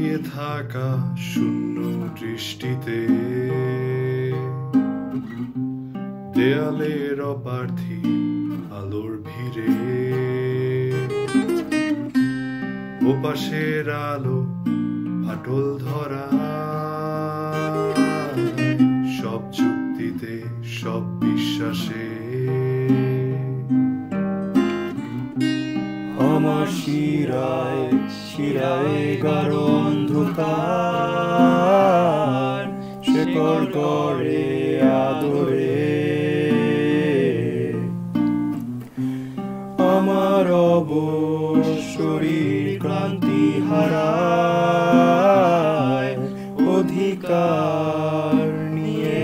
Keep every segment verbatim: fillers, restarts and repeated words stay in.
দাঁড়িয়ে থাকা শূন্য দৃষ্টিতে দেয়ালের অপার্থিব আলোর ভিড়ে ওপাশের আলো ফাটল ধরা সব যুক্তিতে সব বিশ্বাসে আমার শিরায় শিরায় গাঢ় অন্ধকার শেকড় করে আদরে আমার অবশ শরীর ক্লান্তি হারায় অধিকার নিয়ে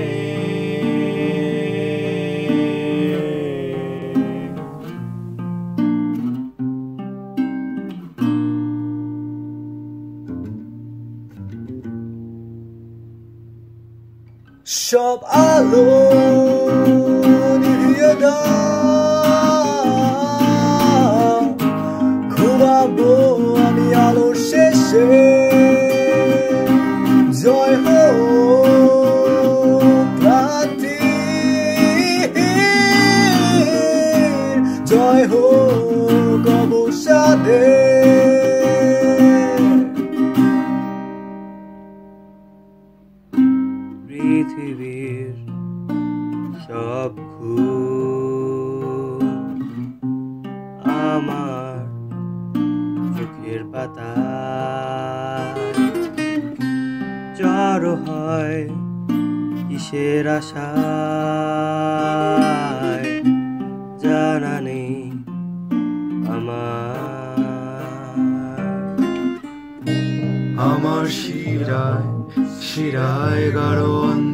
সব আলো নিভিয়ে দাও, ঘুমাবো আমি আলোর শেষে। জয় হোক ক্লান্তি, জয় হোক অবসাদে। পৃথিবীর সব ঘুম আমার চোখের পাতায় জড়ো হয় কিসের আশায় জানা নেই আমার। আমার শিরায় শিরায় গাঢ়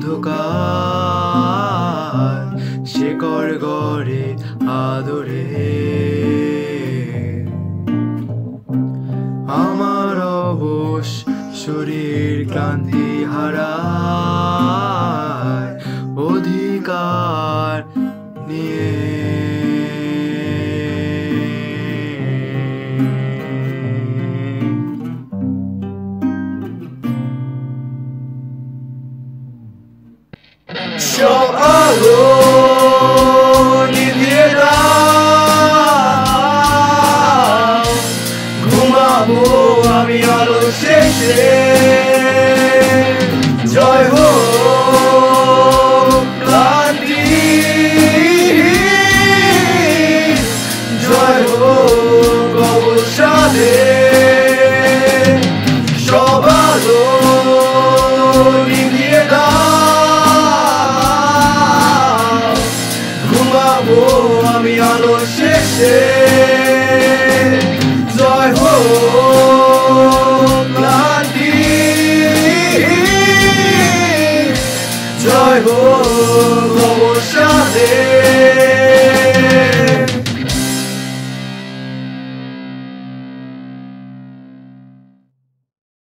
অন্ধকার শেকড় গড়ে আদরে আমার অবশ শরীর ক্লান্তি হারায় অধিকার নিয়ে। সব আলো নিভিয়ে দাও, ঘুমাবো আমি আলো শেষে। জয় হোক ক্লান্তি, জয় হোক অবসাদে। সব আলো নিভিয়ে দাও, ঘুমাবো আমি আলো শেষে। জয় হোক ক্লান্তি, জয় হোক অবসাদে।